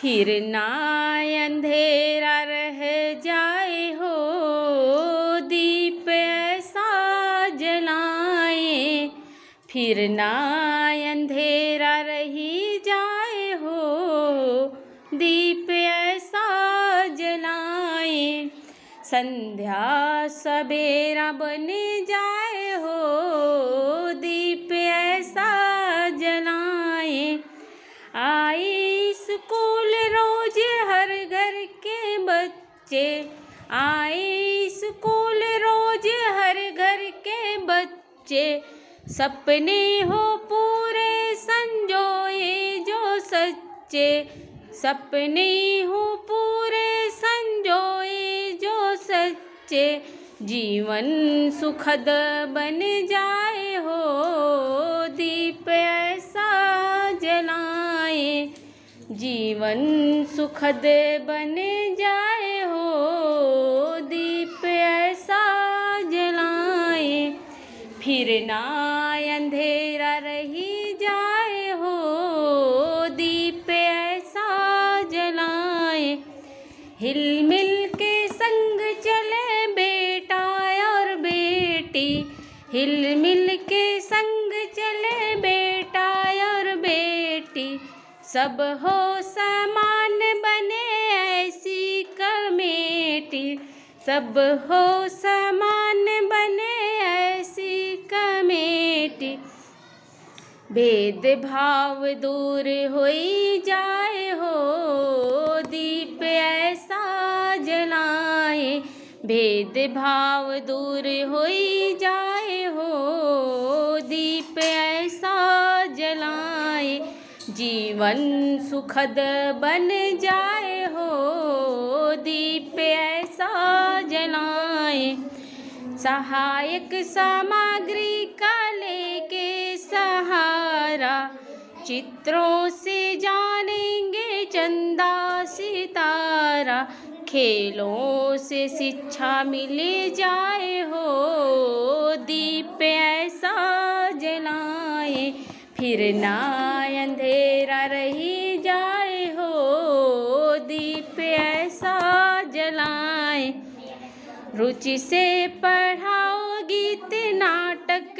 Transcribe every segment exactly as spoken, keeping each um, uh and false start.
फिर ना अंधेरा रह जाए हो, दीप ऐसा जलाए। फिर ना अंधेरा रही जाए हो, दीप ऐसा जलाए। संध्या सवेरा बन जाए हो, दीप ऐसा जलाए। आए स्कूल रोज हर घर के बच्चे, आए स्कूल रोज हर घर के बच्चे। सपने हो पूरे संजोए जो सच्चे, सपने हो पूरे संजोए जो सच्चे। जीवन सुखद बन जाए हो, दीप ऐसा जलाए। जीवन सुखद बन जाए हो, दीप ऐसा जलाए। फिर ना अंधेरा रही जाए हो, दीप ऐसा जलाए। हिल मिल के संग चले बेटा और बेटी, हिल मिल के संग चले बेटा और बेटी। सब हो समान बने ऐसी कमेटी, सब हो समान बने ऐसी कमेटी। भेद भाव दूर होई जाए हो, दीप ऐसा जलाए। भेद भाव दूर होई जाए हो, दीप ऐसा जलाए। जीवन सुखद बन जाए हो, दीप ऐसा जलाए। सहायक सामग्री का लेके सहारा, चित्रों से जानेंगे चंदा सितारा। खेलों से शिक्षा मिल जाए हो, दीप ऐसा जलाए। फिर ना अंधेरा रही जाए हो, दीप ऐसा जलाए। रुचि से पढ़ाओ गीत नाटक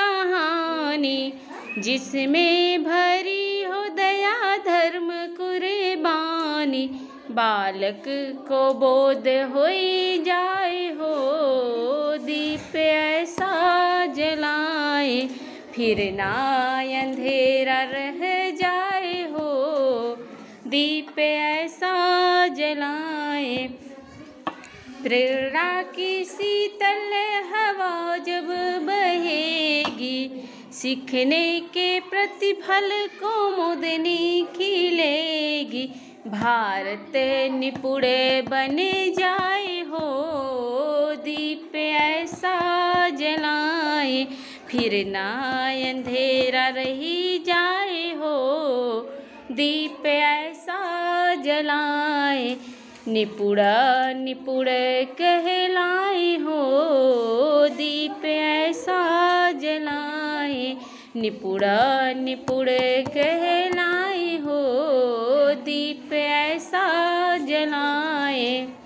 कहानी, जिसमें भरी हो दया धर्म कुर्बानी। बालक को बोध होई जाए हो, दीप ऐसा जलाए। फिर ना अंधेरा रह जाए हो, दीप ऐसा जलाए। प्रेरणा की शीतल हवा जब बहेगी, सीखने के प्रतिफल को मुदनी खिलेगी। भारत निपुण बन जाए हो, दीप ऐसा जलाए। फिर ना अंधेरा रही जाए हो, दीप ऐसा जलाए। निपुण निपुण कहलाए हो, दीप ऐसा जलाए। निपुण निपुण कहलाए हो, दीप ऐसा जलाए।